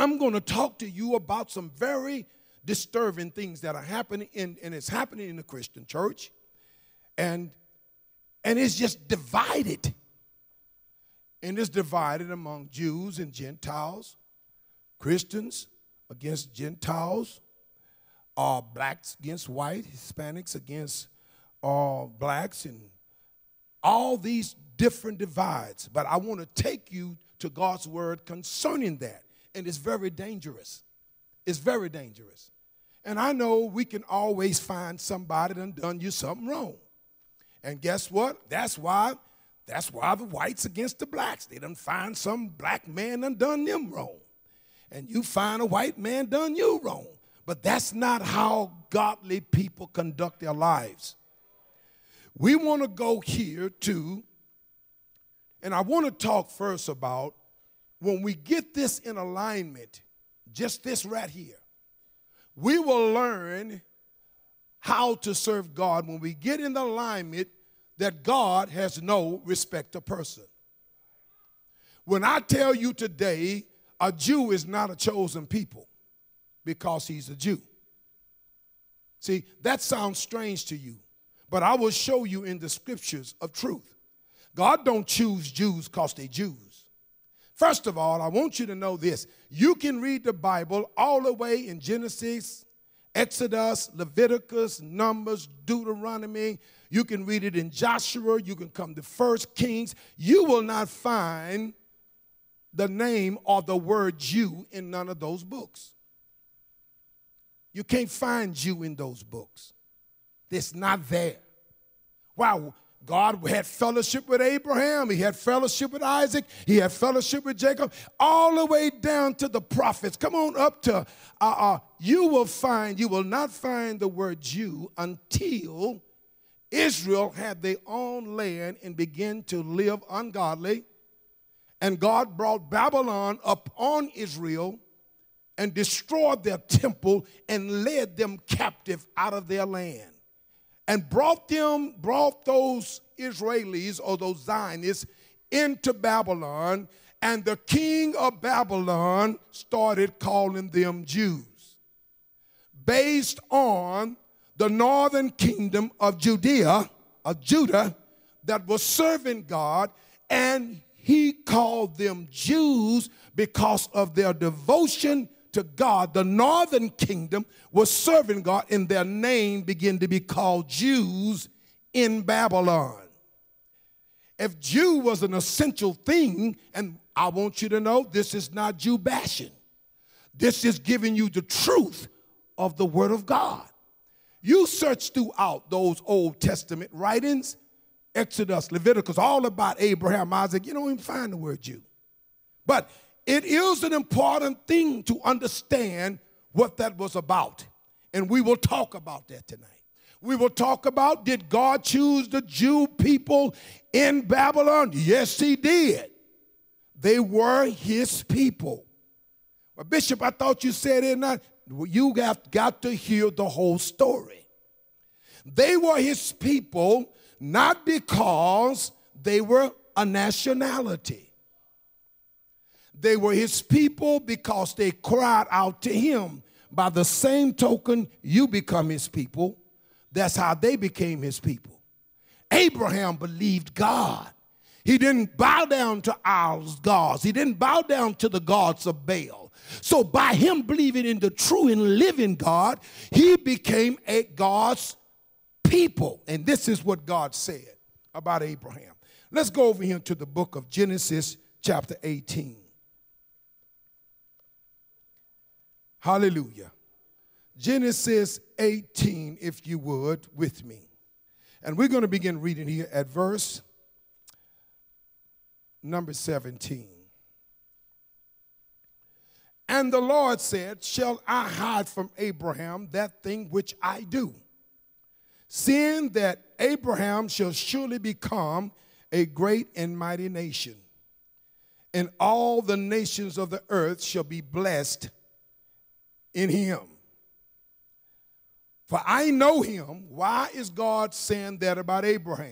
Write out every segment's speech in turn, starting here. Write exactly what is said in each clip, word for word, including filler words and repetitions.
I'm going to talk to you about some very disturbing things that are happening in, and it's happening in the Christian church. And, and it's just divided. And it's divided among Jews and Gentiles, Christians against Gentiles, uh, blacks against white, Hispanics against uh, blacks, and all these different divides. But I want to take you to God's word concerning that. And it's very dangerous. It's very dangerous. And I know we can always find somebody that done you something wrong. And guess what? That's why, that's why the whites against the blacks. They done find some black man done done them wrong. And you find a white man done you wrong. But that's not how godly people conduct their lives. We want to go here to, and I want to talk first about when we get this in alignment, just this right here, we will learn how to serve God when we get in the alignment that God has no respect of person. When I tell you today, a Jew is not a chosen people because he's a Jew. See, that sounds strange to you, but I will show you in the scriptures of truth. God don't choose Jews because they're Jews. First of all, I want you to know this. You can read the Bible all the way in Genesis, Exodus, Leviticus, Numbers, Deuteronomy. You can read it in Joshua. You can come to First Kings. You will not find the name or the word Jew in none of those books. You can't find Jew in those books. It's not there. Wow. God had fellowship with Abraham. He had fellowship with Isaac. He had fellowship with Jacob, all the way down to the prophets. Come on up to, uh, uh, you will find, you will not find the word Jew until Israel had their own land and began to live ungodly. And God brought Babylon up on Israel and destroyed their temple and led them captive out of their land. And brought them, brought those Israelis or those Zionists into Babylon, and the king of Babylon started calling them Jews based on the northern kingdom of Judea, of Judah, that was serving God, and he called them Jews because of their devotion to God. The northern kingdom was serving God, and their name began to be called Jews in Babylon. If Jew was an essential thing, and I want you to know this is not Jew bashing. This is giving you the truth of the word of God. You search throughout those Old Testament writings, Exodus, Leviticus, all about Abraham, Isaac, you don't even find the word Jew. But it is an important thing to understand what that was about. And we will talk about that tonight. We will talk about, did God choose the Jew people in Babylon? Yes, he did. They were his people. But Bishop, I thought you said it not. You have got to hear the whole story. They were his people not because they were a nationality. They were his people because they cried out to him. By the same token, you become his people. That's how they became his people. Abraham believed God. He didn't bow down to our gods. He didn't bow down to the gods of Baal. So by him believing in the true and living God, he became a God's people. And this is what God said about Abraham. Let's go over here to the book of Genesis chapter eighteen. Hallelujah. Genesis eighteen, if you would, with me. And we're going to begin reading here at verse number seventeen. And the Lord said, shall I hide from Abraham that thing which I do? Seeing that Abraham shall surely become a great and mighty nation, and all the nations of the earth shall be blessed in him. For I know him. Why is God saying that about Abraham?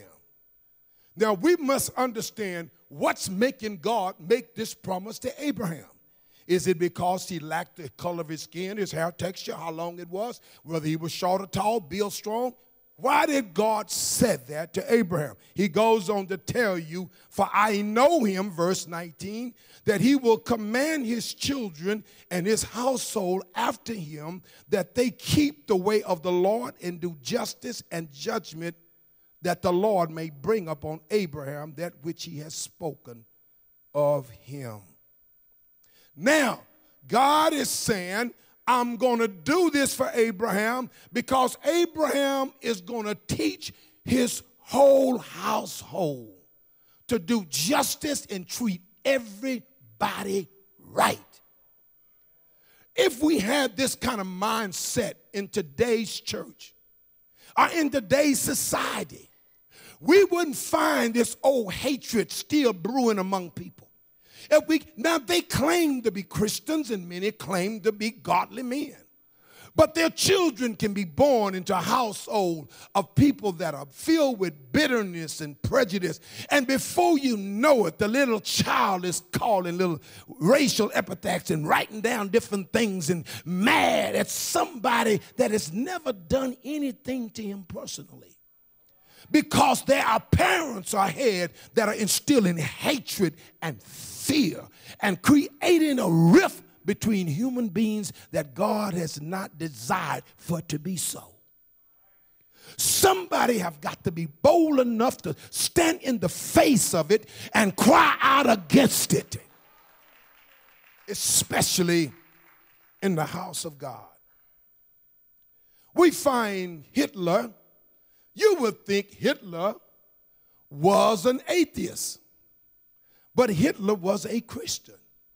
Now we must understand what's making God make this promise to Abraham. Is it because he lacked the color of his skin, his hair texture, how long it was, whether he was short or tall, built strong? Why did God say that to Abraham? He goes on to tell you, for I know him, verse nineteen, that he will command his children and his household after him, that they keep the way of the Lord and do justice and judgment, that the Lord may bring upon Abraham that which he has spoken of him. Now, God is saying, I'm going to do this for Abraham because Abraham is going to teach his whole household to do justice and treat everybody right. If we had this kind of mindset in today's church or in today's society, we wouldn't find this old hatred still brewing among people. If we, now, they claim to be Christians and many claim to be godly men. But their children can be born into a household of people that are filled with bitterness and prejudice. And before you know it, the little child is calling little racial epithets and writing down different things and mad at somebody that has never done anything to him personally. Because there are parents ahead that are instilling hatred and fear and creating a rift between human beings that God has not desired for it to be so. Somebody have got to be bold enough to stand in the face of it and cry out against it, especially in the house of God. We find Hitler. You would think Hitler was an atheist, but Hitler was a Christian.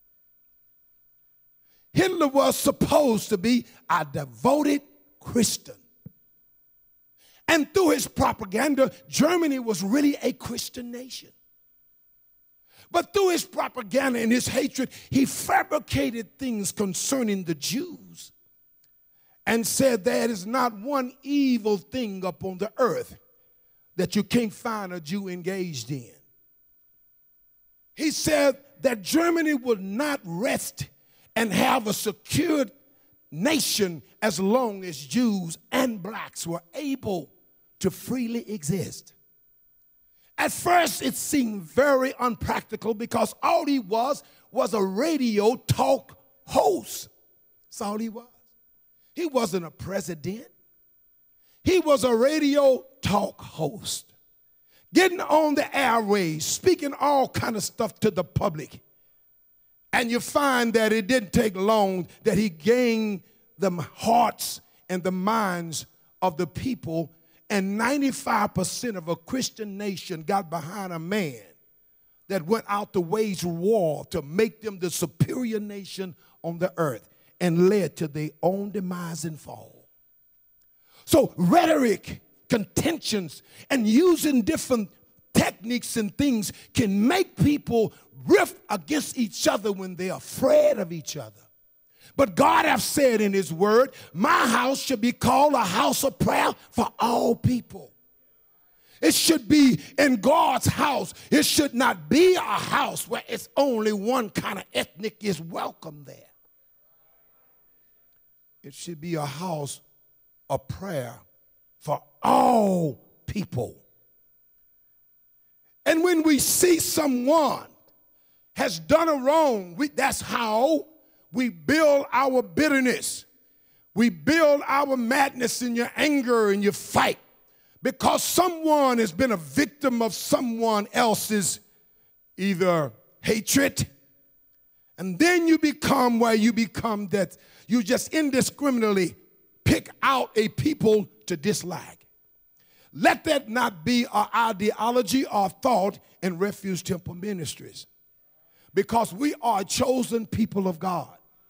Hitler was supposed to be a devoted Christian. And through his propaganda, Germany was really a Christian nation. But through his propaganda and his hatred, he fabricated things concerning the Jews and said there is not one evil thing upon the earth that you can't find a Jew engaged in. He said that Germany would not rest and have a secured nation as long as Jews and blacks were able to freely exist. At first, it seemed very unpractical because all he was was a radio talk host. That's all he was. He wasn't a president. He was a radio talk host, getting on the airways, speaking all kind of stuff to the public. And you find that it didn't take long that he gained the hearts and the minds of the people, and ninety-five percent of a Christian nation got behind a man that went out to wage war to make them the superior nation on the earth, and led to their own demise and fall. So rhetoric, contentions, and using different techniques and things can make people rift against each other when they're afraid of each other. But God has said in his word, my house should be called a house of prayer for all people. It should be in God's house. It should not be a house where it's only one kind of ethnic is welcome there. It should be a house of prayer for all people. And when we see someone has done a wrong, we, that's how we build our bitterness. We build our madness and your anger and your fight because someone has been a victim of someone else's either hatred, and then you become where you become that you just indiscriminately pick out a people to dislike. Let that not be our ideology or thought in Refuge Temple Ministries, because we are a chosen people of God.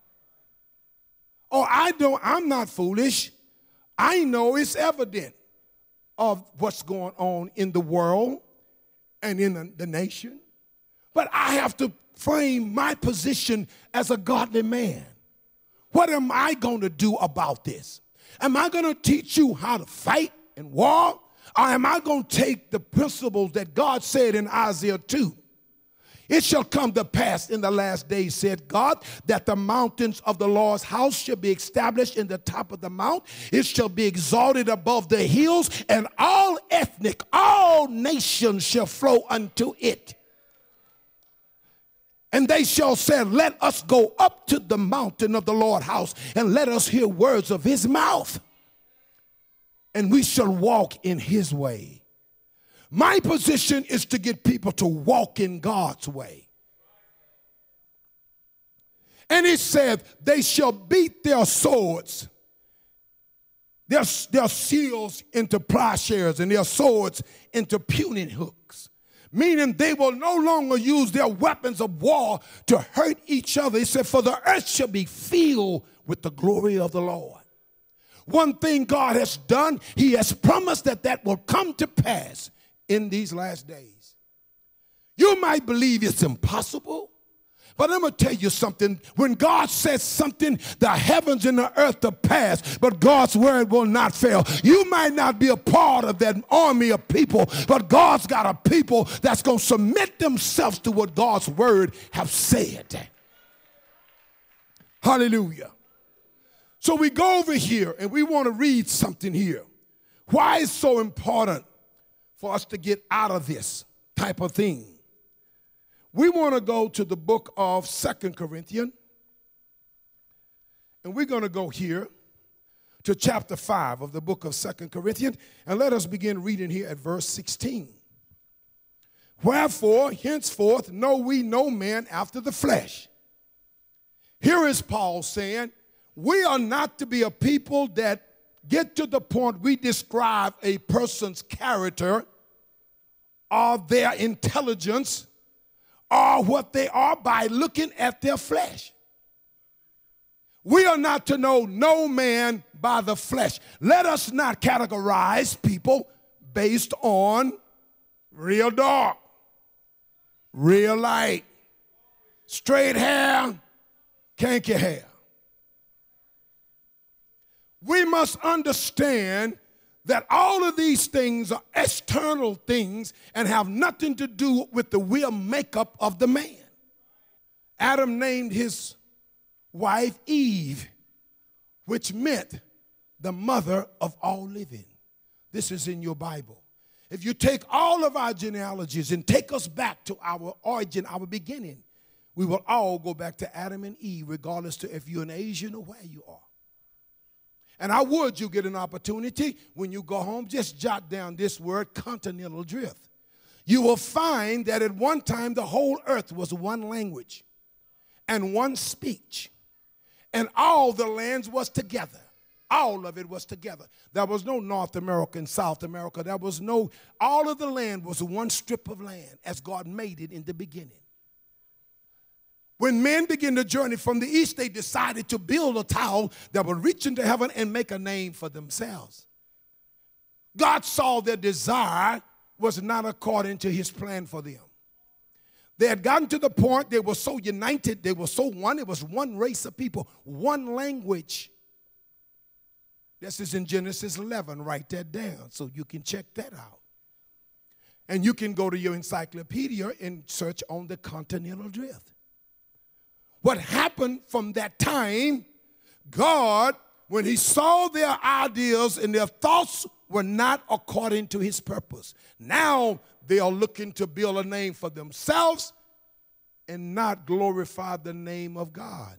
Oh, I don't, I'm not foolish. I know it's evident of what's going on in the world and in the, the nation. But I have to frame my position as a godly man. What am I going to do about this? Am I going to teach you how to fight and war? Or am I going to take the principles that God said in Isaiah two? It shall come to pass in the last days, said God, that the mountains of the Lord's house shall be established in the top of the mount. It shall be exalted above the hills, and all ethnic, all nations shall flow unto it. And they shall say, let us go up to the mountain of the Lord's house, and let us hear words of his mouth. And we shall walk in his way. My position is to get people to walk in God's way. And he said, they shall beat their swords, their, their shields into plowshares, and their swords into pruning hooks. Meaning they will no longer use their weapons of war to hurt each other. He said, for the earth shall be filled with the glory of the Lord. One thing God has done, he has promised that that will come to pass in these last days. You might believe it's impossible, but I'm going to tell you something. When God says something, the heavens and the earth will pass, but God's word will not fail. You might not be a part of that army of people, but God's got a people that's going to submit themselves to what God's word have said. Hallelujah. So we go over here and we want to read something here. Why is it so important for us to get out of this type of thing? We want to go to the book of Second Corinthians, and we're going to go here to chapter five of the book of Second Corinthians, and let us begin reading here at verse sixteen. Wherefore, henceforth know we no man after the flesh. Here is Paul saying, we are not to be a people that get to the point we describe a person's character or their intelligence or what they are by looking at their flesh. We are not to know no man by the flesh. Let us not categorize people based on real dark, real light, straight hair, kinky hair. We must understand that all of these things are external things and have nothing to do with the real makeup of the man. Adam named his wife Eve, which meant the mother of all living. This is in your Bible. If you take all of our genealogies and take us back to our origin, our beginning, we will all go back to Adam and Eve, regardless to if you're an Asian or where you are. And I would you get an opportunity when you go home, just jot down this word, continental drift. You will find that at one time the whole earth was one language and one speech. And all the lands was together. All of it was together. There was no North America and South America. There was no, all of the land was one strip of land as God made it in the beginning. When men began to journey from the east, they decided to build a tower that would reach into heaven and make a name for themselves. God saw their desire was not according to his plan for them. They had gotten to the point they were so united, they were so one, it was one race of people, one language. This is in Genesis eleven, write that down so you can check that out. And you can go to your encyclopedia and search on the continental drift. What happened from that time, God, when he saw their ideas and their thoughts were not according to his purpose. Now they are looking to build a name for themselves and not glorify the name of God.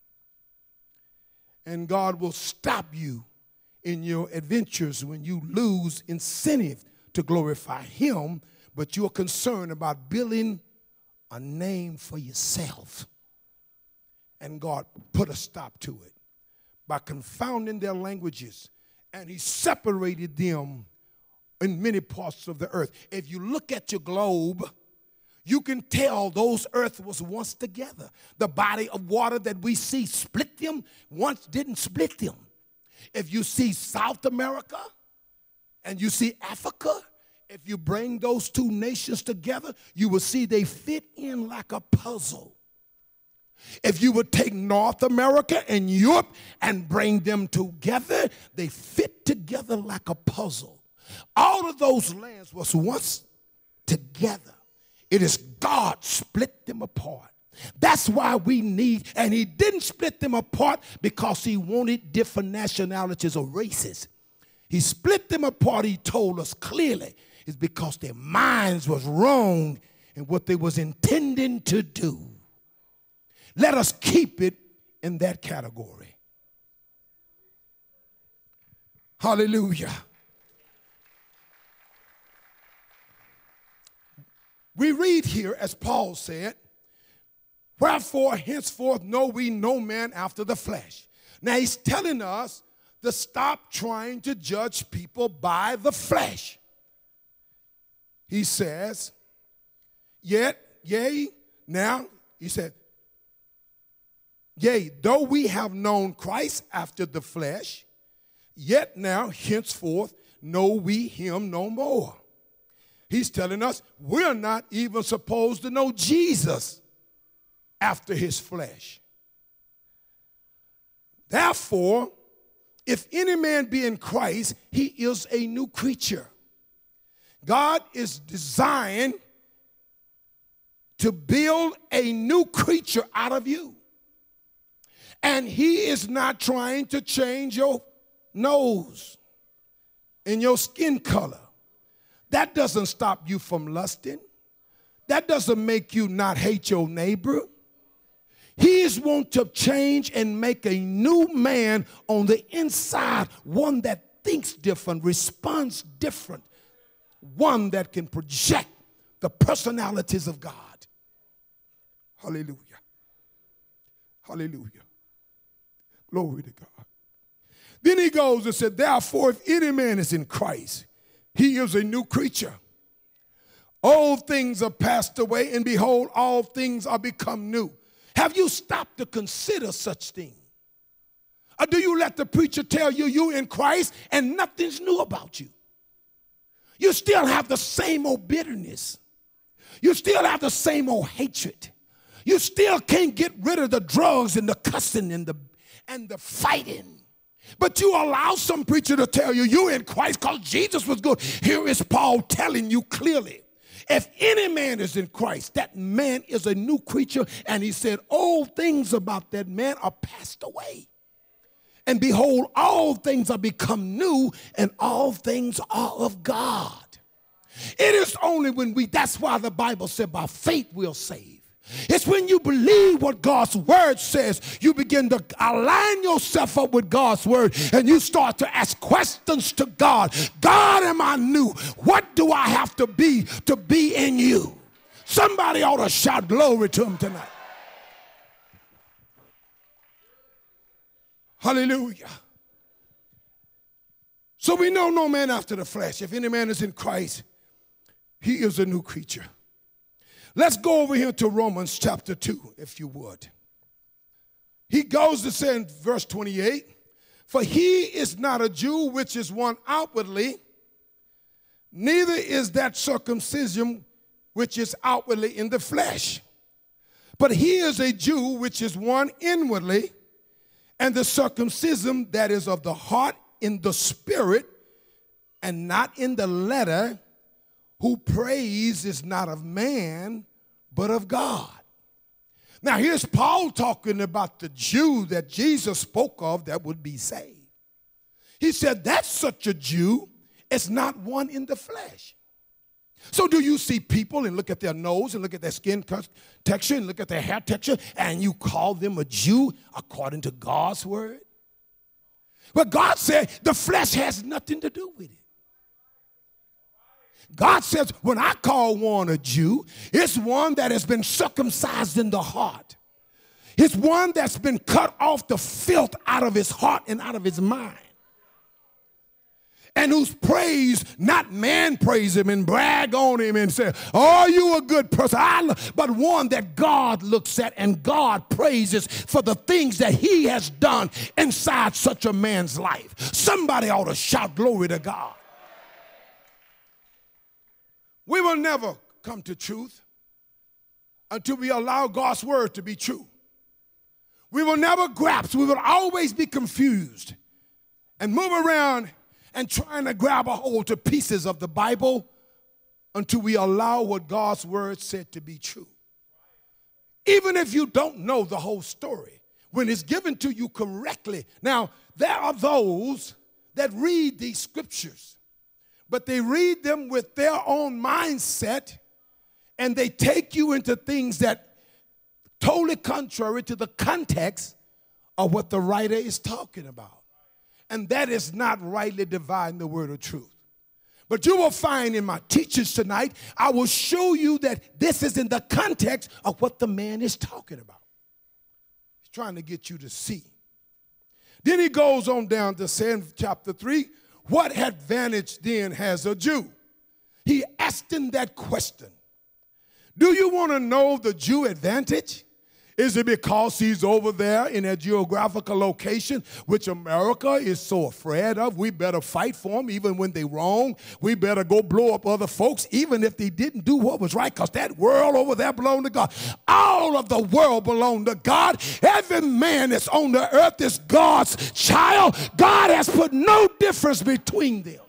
And God will stop you in your adventures when you lose incentive to glorify him, but you're concerned about building a name for yourself. And God put a stop to it by confounding their languages, and he separated them in many parts of the earth. If you look at your globe, you can tell those earth was once together. The body of water that we see split them, once didn't split them. If you see South America and you see Africa, if you bring those two nations together, you will see they fit in like a puzzle. If you would take North America and Europe and bring them together, they fit together like a puzzle. All of those lands was once together. It is God split them apart. That's why we need, and he didn't split them apart because he wanted different nationalities or races. He split them apart, he told us clearly, is because their minds was wrong in what they was intending to do. Let us keep it in that category. Hallelujah. We read here, as Paul said, wherefore henceforth know we no man after the flesh. Now he's telling us to stop trying to judge people by the flesh. He says, yet, yea, now, he said, yea, though we have known Christ after the flesh, yet now henceforth know we him no more. He's telling us we're not even supposed to know Jesus after his flesh. Therefore, if any man be in Christ, he is a new creature. God is designed to build a new creature out of you. And he is not trying to change your nose and your skin color. That doesn't stop you from lusting. That doesn't make you not hate your neighbor. He is want to change and make a new man on the inside, one that thinks different, responds different, one that can project the personalities of God. Hallelujah. Hallelujah. Glory to God. Then he goes and said, therefore, if any man is in Christ, he is a new creature. Old things are passed away, and behold, all things are become new. Have you stopped to consider such things? Or do you let the preacher tell you you in Christ and nothing's new about you? You still have the same old bitterness. You still have the same old hatred. You still can't get rid of the drugs and the cussing and the, and the fighting. But you allow some preacher to tell you you in Christ because Jesus was good. Here is Paul telling you clearly. If any man is in Christ, that man is a new creature. And he said, old things about that man are passed away. And behold, all things are become new, and all things are of God. It is only when we, that's why the Bible said by faith we'll save. It's when you believe what God's word says, you begin to align yourself up with God's word, and you start to ask questions to God. God, am I new? What do I have to be to be in you? Somebody ought to shout glory to him tonight. Hallelujah. So we know no man after the flesh. If any man is in Christ, he is a new creature. Let's go over here to Romans chapter two, if you would. He goes to say in verse twenty-eight, for he is not a Jew which is one outwardly, neither is that circumcision which is outwardly in the flesh. But he is a Jew which is one inwardly, and the circumcision that is of the heart in the spirit and not in the letter, who praise is not of man, but of God. Now here's Paul talking about the Jew that Jesus spoke of that would be saved. He said that's such a Jew as not one in the flesh. So do you see people and look at their nose and look at their skin texture and look at their hair texture and you call them a Jew according to God's word? Well, God said the flesh has nothing to do with it. God says, when I call one a Jew, it's one that has been circumcised in the heart. It's one that's been cut off the filth out of his heart and out of his mind. And whose praise, not man praise him and brag on him and say, oh, you a good person. I but one that God looks at and God praises for the things that he has done inside such a man's life. Somebody ought to shout glory to God. We will never come to truth until we allow God's word to be true. We will never grasp. We will always be confused and move around and trying to grab a hold to pieces of the Bible until we allow what God's word said to be true. Even if you don't know the whole story, when it's given to you correctly. Now, there are those that read these scriptures, but they read them with their own mindset, and they take you into things that totally contrary to the context of what the writer is talking about. And that is not rightly dividing the word of truth. But you will find in my teachings tonight, I will show you that this is in the context of what the man is talking about. He's trying to get you to see. Then he goes on down to say in chapter three, what advantage then has a Jew? He asked him that question. Do you want to know the Jew advantage? Is it because he's over there in a geographical location, which America is so afraid of? We better fight for them even when they're wrong. We better go blow up other folks even if they didn't do what was right, because that world over there belonged to God. All of the world belonged to God. Every man that's on the earth is God's child. God has put no difference between them.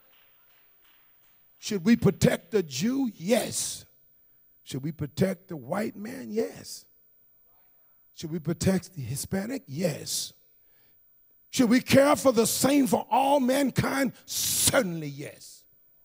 Should we protect the Jew? Yes. Should we protect the white man? Yes. Should we protect the Hispanic? Yes. Should we care for the same for all mankind? Certainly yes.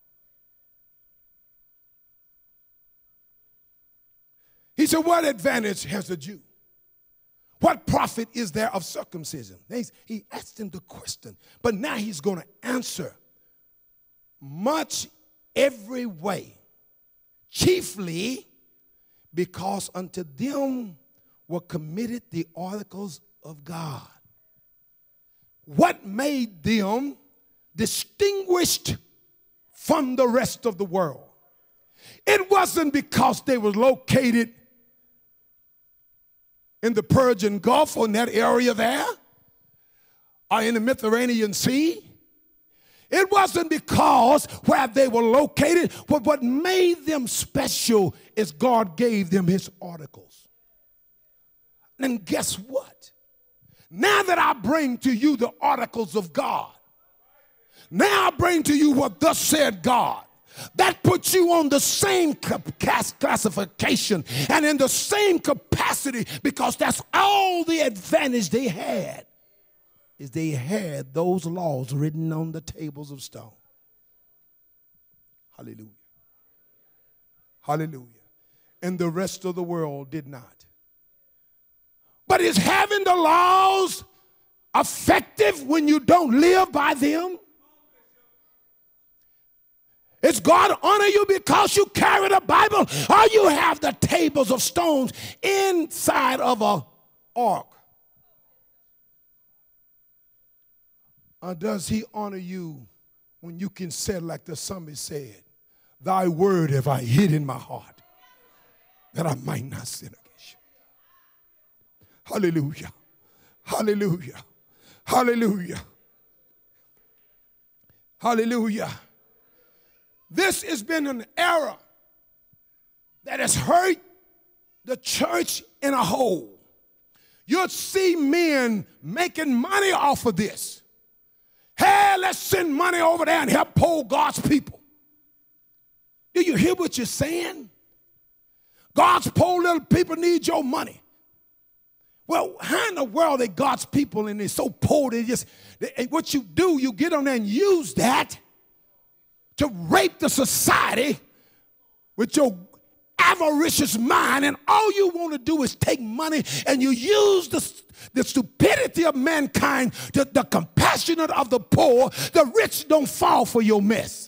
He said, what advantage has a Jew? What profit is there of circumcision? He asked him the question, but now he's going to answer. Much every way, chiefly because unto them were committed the oracles of God. What made them distinguished from the rest of the world? It wasn't because they were located in the Persian Gulf or in that area there, or in the Mediterranean Sea. It wasn't because where they were located, but what made them special is God gave them his articles. And guess what? Now that I bring to you the articles of God, now I bring to you what thus said God. That puts you on the same classification and in the same capacity, because that's all the advantage they had, is they had those laws written on the tables of stone. Hallelujah. Hallelujah. And the rest of the world did not. But is having the laws effective when you don't live by them? Is God honor you because you carry the Bible, or you have the tables of stones inside of a ark? Or does he honor you when you can say, like the psalmist said, thy word have I hid in my heart that I might not sin against you? Hallelujah. Hallelujah. Hallelujah. Hallelujah. This has been an era that has hurt the church in a whole. You'll see men making money off of this. Hey, let's send money over there and help poor God's people. Do you hear what you're saying? God's poor little people need your money. Well, how in the world are God's people and they're so poor, they just, they, what you do, you get on there and use that to rape the society with your avaricious mind, and all you want to do is take money, and you use the, the stupidity of mankind, to the compassionate of the poor. The rich don't fall for your mess.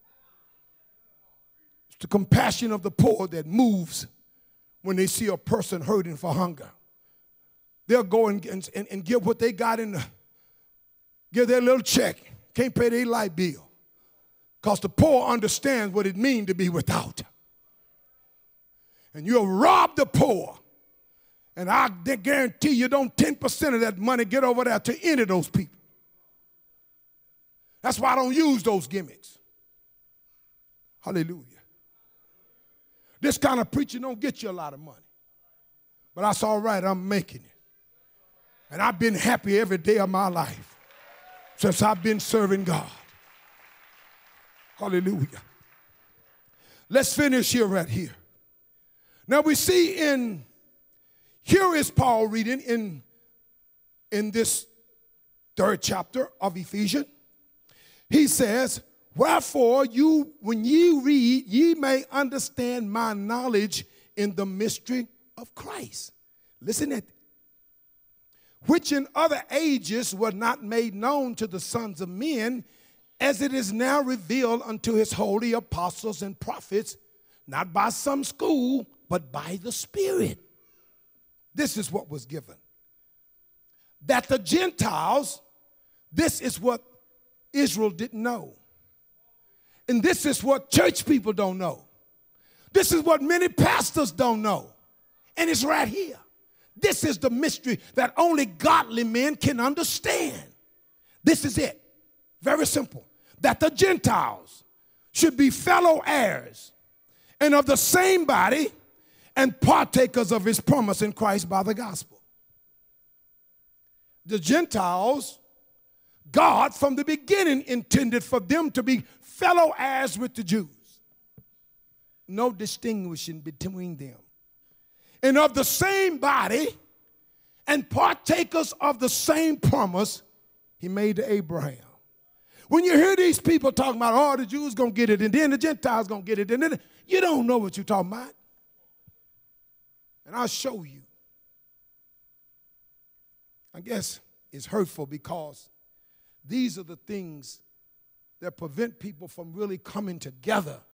It's the compassion of the poor that moves when they see a person hurting for hunger. They'll go and, and, and give what they got in the, give their little check. Can't pay their light bill. Because the poor understands what it means to be without. And you'll rob the poor. And I guarantee you don't ten percent of that money get over there to any of those people. That's why I don't use those gimmicks. Hallelujah. This kind of preaching don't get you a lot of money. But that's all right, I'm making it. And I've been happy every day of my life since I've been serving God. Hallelujah. Let's finish here right here. Now we see in, here is Paul reading in, in this third chapter of Ephesians. He says, wherefore you, when ye read, ye may understand my knowledge in the mystery of Christ. Listen at it. Which in other ages were not made known to the sons of men, as it is now revealed unto his holy apostles and prophets, not by some school, but by the Spirit. This is what was given. That the Gentiles, this is what Israel didn't know. And this is what church people don't know. This is what many pastors don't know. And it's right here. This is the mystery that only godly men can understand. This is it. Very simple. That the Gentiles should be fellow heirs and of the same body and partakers of his promise in Christ by the gospel. The Gentiles, God from the beginning intended for them to be fellow heirs with the Jews. No distinguishing between them. And of the same body and partakers of the same promise he made to Abraham. When you hear these people talking about, oh, the Jews going to get it, and then the Gentiles going to get it, and then you don't know what you're talking about. And I'll show you. I guess it's hurtful because these are the things that prevent people from really coming together